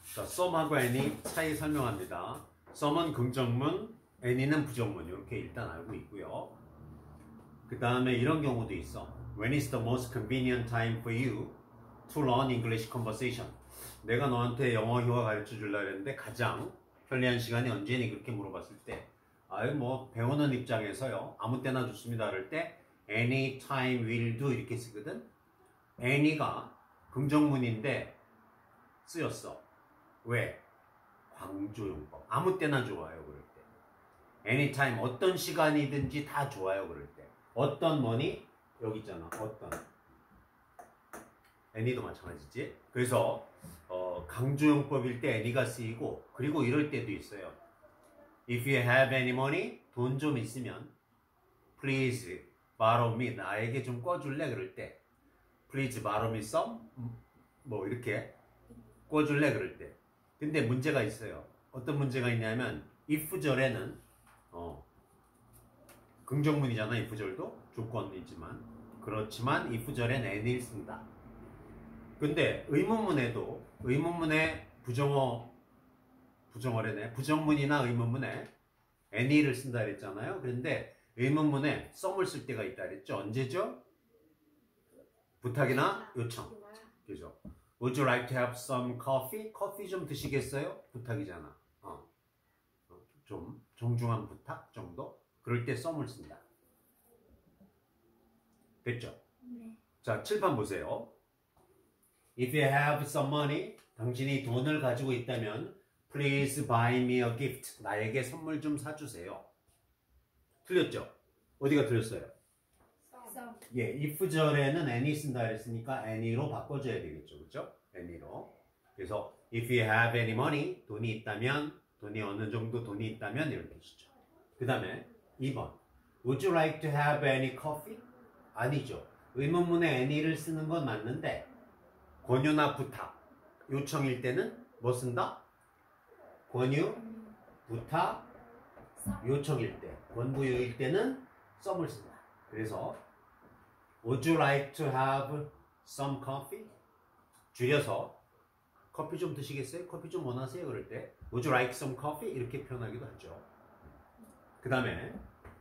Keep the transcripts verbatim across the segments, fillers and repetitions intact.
자, some하고 any 차이 설명합니다. some은 긍정문, any는 부정문. 이렇게 일단 알고 있고요. 그 다음에 이런 경우도 있어. When is the most convenient time for you to learn English conversation? 내가 너한테 영어 회화 가르쳐 주려고 했는데 가장 편리한 시간이 언제니? 그렇게 물어봤을 때 아유 뭐 배우는 입장에서요 아무 때나 좋습니다 그럴 때 any time will do 이렇게 쓰거든. any가 긍정문인데 쓰였어. 왜? 강조용법. 아무 때나 좋아요 그럴 때. anytime 어떤 시간이든지 다 좋아요 그럴 때. 어떤 뭐니? 여기 있잖아. 어떤. any도 마찬가지지. 그래서 어, 강조용법일 때 any가 쓰이고 그리고 이럴 때도 있어요. If you have any money, 돈 좀 있으면 please borrow me, 나에게 좀 꿔줄래? 그럴 때 please borrow me some, 뭐 이렇게 꿔줄래? 그럴 때. 근데 문제가 있어요. 어떤 문제가 있냐면 if 절에는 어, 긍정문이잖아. if 절도 조건이지만 그렇지만 if 절엔 any를 쓴다. 근데 의문문에도 의문문에 부정어 부정어래네. 부정문이나 의문문에 any를 쓴다 그랬잖아요. 그런데 의문문에 some을 쓸 때가 있다 그랬죠. 언제죠? 부탁이나 요청. 그죠? Would you like to have some coffee? 커피 좀 드시겠어요? 부탁이잖아. 어. 좀 정중한 부탁 정도? 그럴 때 some을 쓴다. 됐죠? 네. 자, 칠판 보세요. If you have some money, 당신이 돈을 가지고 있다면 Please buy me a gift. 나에게 선물 좀 사주세요. 틀렸죠? 어디가 틀렸어요? some. 예, if 절에는 any 쓴다 그랬으니까 any로 바꿔줘야 되겠죠. 그렇죠? any로. 그래서 if you have any money, 돈이 있다면, 돈이 어느 정도 돈이 있다면 이런 뜻이죠. 그 다음에 이 번. Would you like to have any coffee? 아니죠. 의문문에 any를 쓰는 건 맞는데 권유나 부탁, 요청일 때는 뭐 쓴다? 권유, 부탁, 요청일 때, 권부유일 때는 some을 쓴다. 그래서 Would you like to have some coffee? 줄여서 커피 좀 드시겠어요? 커피 좀 원하세요? 그럴 때 Would you like some coffee? 이렇게 표현하기도 하죠. 그 다음에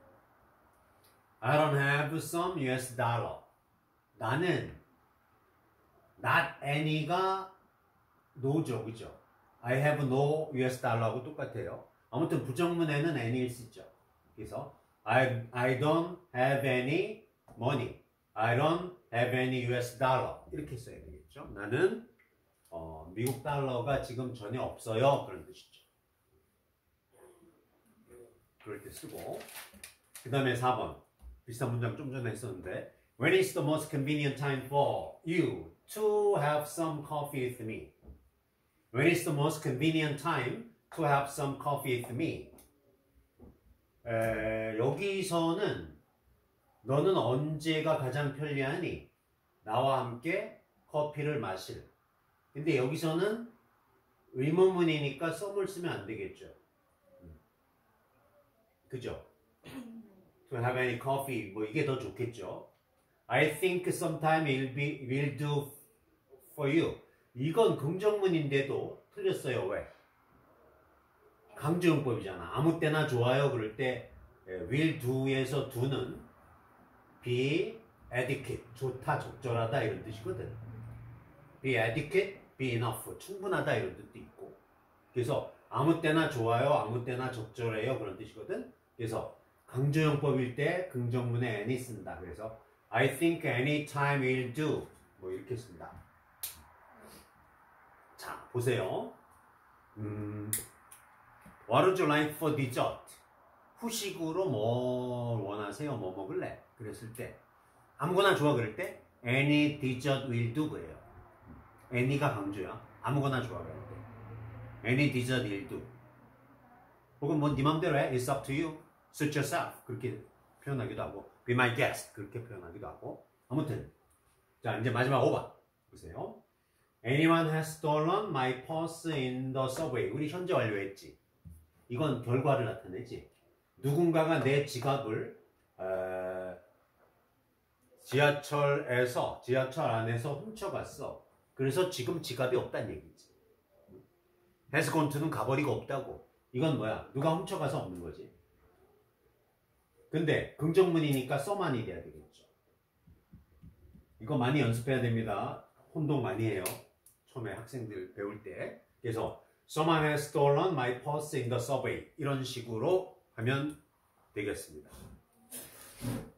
I don't have some U S dollar. 나는 not any가 no죠. 그죠? I have no U S dollar하고 똑같아요. 아무튼 부정문에는 any를 쓰죠. 그래서 I, I don't have any money. I don't have any U S dollar. 이렇게 써야 되겠죠. 나는 어, 미국 달러가 지금 전혀 없어요. 그런 뜻이죠. 그럴 때 쓰고 그 다음에 사 번 비슷한 문장 좀 전에 했었는데 When is the most convenient time for you to have some coffee with me? When is the most convenient time to have some coffee with me? 에, 여기서는 너는 언제가 가장 편리하니? 나와 함께 커피를 마실. 근데 여기서는 의문문이니까 some을 쓰면 안 되겠죠. 그죠? To have any coffee 뭐 이게 더 좋겠죠. I think sometime will be will do for you. 이건 긍정문인데도 틀렸어요. 왜? 강조용법이잖아. 아무 때나 좋아요. 그럴 때 will do에서 do는 be adequate, 좋다, 적절하다 이런 뜻이거든. be adequate, be enough, 충분하다 이런 뜻도 있고. 그래서 아무 때나 좋아요, 아무 때나 적절해요 그런 뜻이거든. 그래서 강조용법일 때 긍정문에 any 쓴다. 그래서 I think any time will do 뭐 이렇게 쓴다. 자, 보세요. 음, What would you like for dessert? 후식으로 뭐 원하세요? 뭐 먹을래? 그랬을 때 아무거나 좋아 그럴 때 any dessert will do 그래요. any가 강조야. 아무거나 좋아 그럴 때 any dessert will do. 혹은 뭐 네 맘대로 해. It's up to you. Suit yourself. 그렇게 표현하기도 하고 Be my guest. 그렇게 표현하기도 하고 아무튼 자 이제 마지막 오 번 보세요. Anyone has stolen my purse in the subway. 우리 현재 완료했지. 이건 결과를 나타내지. 누군가가 내 지갑을 에, 지하철에서 지하철 안에서 훔쳐갔어. 그래서 지금 지갑이 없다는 얘기지. has gone to는 가버리가 없다고. 이건 뭐야? 누가 훔쳐가서 없는 거지. 근데 긍정문이니까 someone이 돼야 되겠죠. 이거 많이 연습해야 됩니다. 혼동 많이 해요. 처음에 학생들 배울 때. 그래서 someone has stolen my purse in the subway. 이런 식으로 하면 되겠습니다.